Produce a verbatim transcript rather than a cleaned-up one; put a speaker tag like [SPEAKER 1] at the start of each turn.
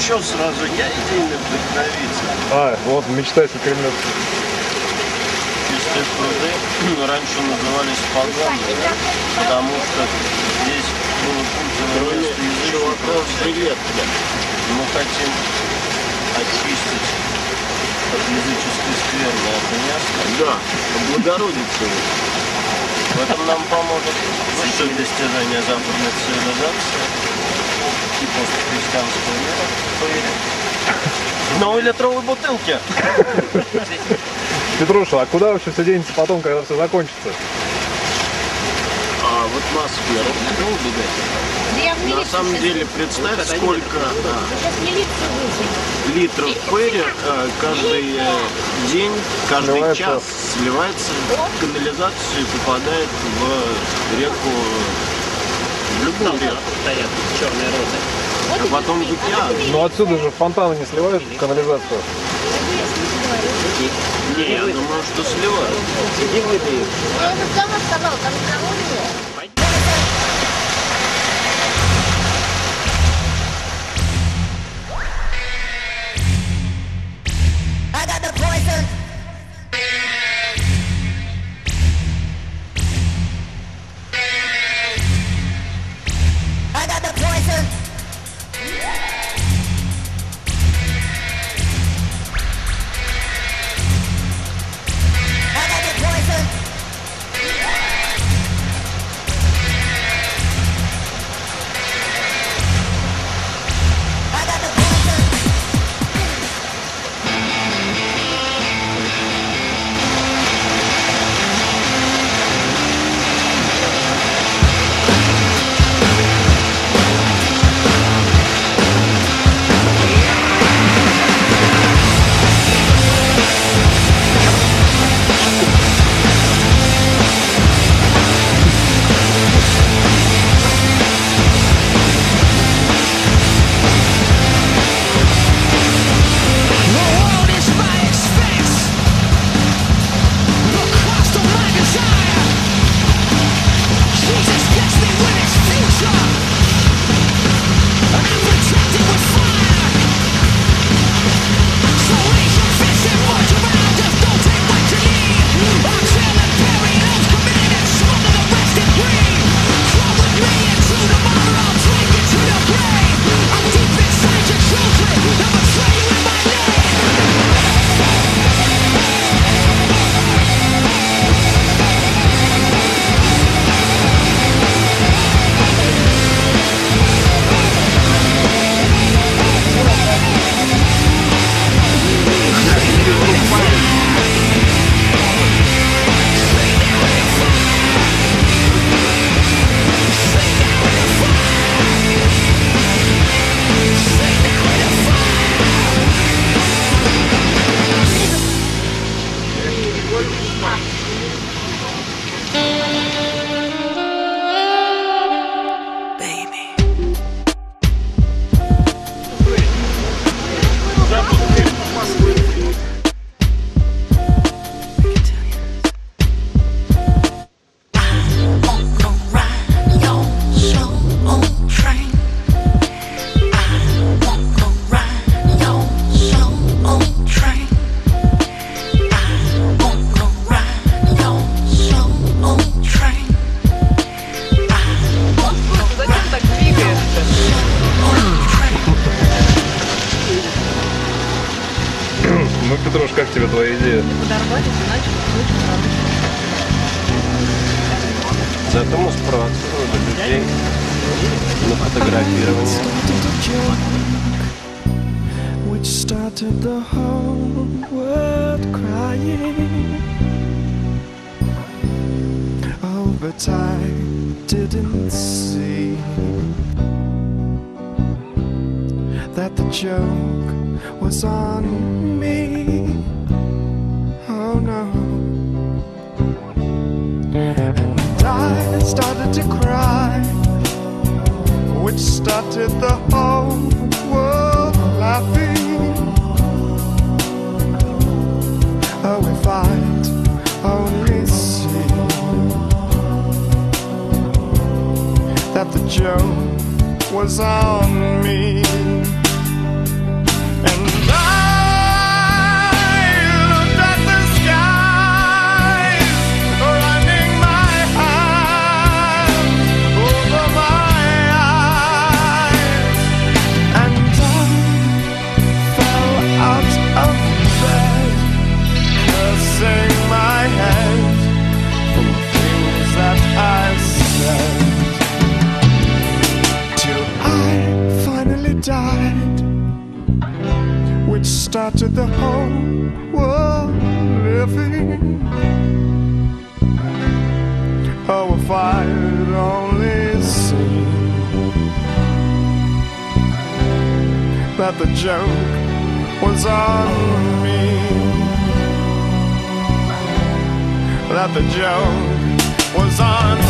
[SPEAKER 1] еще сразу я идейный вдохновитель.
[SPEAKER 2] А, вот мечтатель кремлевский.
[SPEAKER 1] Чистые пруды раньше назывались погаными, потому что здесь было культовое место язычников. Мы хотим очистить от языческой скверны это место. Да, облагородить его. В этом нам поможет высшее достижение западной цивилизации и постхристианского мира в эре. В новой литровой бутылке.
[SPEAKER 2] Петруша, а куда вообще все денется потом, когда все закончится?
[SPEAKER 1] А в атмосферу. На самом деле, представь, сколько да, литров пэри каждый день, каждый сливается. час сливается в канализацию и попадает в реку, в любую реку. Стоят черные розы. А потом в океан.
[SPEAKER 2] Но отсюда же фонтаны не сливают в канализацию?
[SPEAKER 1] Не, я думаю, что сливают. Иди выпей.
[SPEAKER 3] Я уже сама сказала, там никого нет.
[SPEAKER 2] Ну, Петруш, как тебе твоя идея?
[SPEAKER 3] Подорвались, иначе
[SPEAKER 1] Зато мы спровоцировали людей на фотографирование. Which started the whole world crying. Oh, but I didn't see that the joke was on me. Oh no. And I started to cry, which started the whole world laughing. Oh, if I'd only see that the joke was on me.
[SPEAKER 4] which started the whole world living. Oh, if I had only seen that the joke was on me, that the joke was on me.